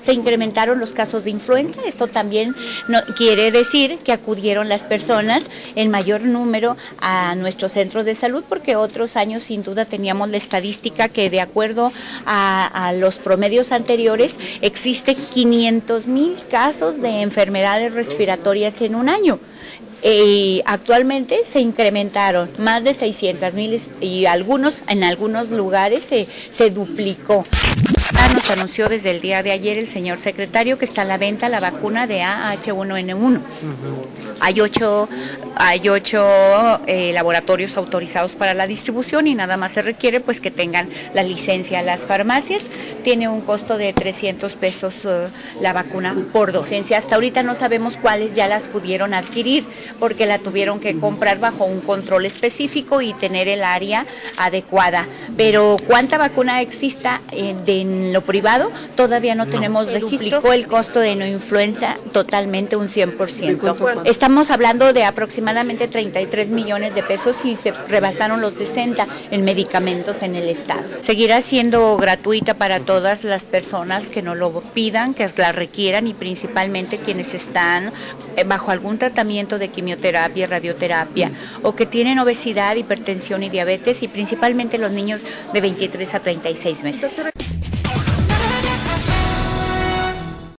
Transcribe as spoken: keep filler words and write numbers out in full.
se incrementaron los casos de influenza. Esto también no, quiere decir que acudieron las personas en mayor número a nuestros centros de salud, porque otros años sin duda teníamos la estadística que de acuerdo a, a los promedios anteriores existe quinientos mil casos de enfermedades respiratorias en un año. Y actualmente se incrementaron más de seiscientos mil y algunos, en algunos lugares se, se duplicó. Nos anunció desde el día de ayer el señor secretario que está a la venta la vacuna de A H uno N uno. Hay ocho, hay ocho eh, laboratorios autorizados para la distribución y nada más se requiere pues que tengan la licencia las farmacias. Tiene un costo de trescientos pesos uh, la vacuna por docencia. Hasta ahorita no sabemos cuáles ya las pudieron adquirir porque la tuvieron que comprar bajo un control específico y tener el área adecuada. Pero cuánta vacuna exista eh, de en lo privado todavía no, no. tenemos registro. Duplicó el costo de no influenza totalmente un cien por ciento. Estamos hablando de aproximadamente treinta y tres millones de pesos y se rebasaron los sesenta en medicamentos en el estado. Seguirá siendo gratuita para todas las personas que no lo pidan, que la requieran y principalmente quienes están bajo algún tratamiento de quimioterapia, radioterapia o que tienen obesidad, hipertensión y diabetes y principalmente los niños de veintitrés a treinta y seis meses.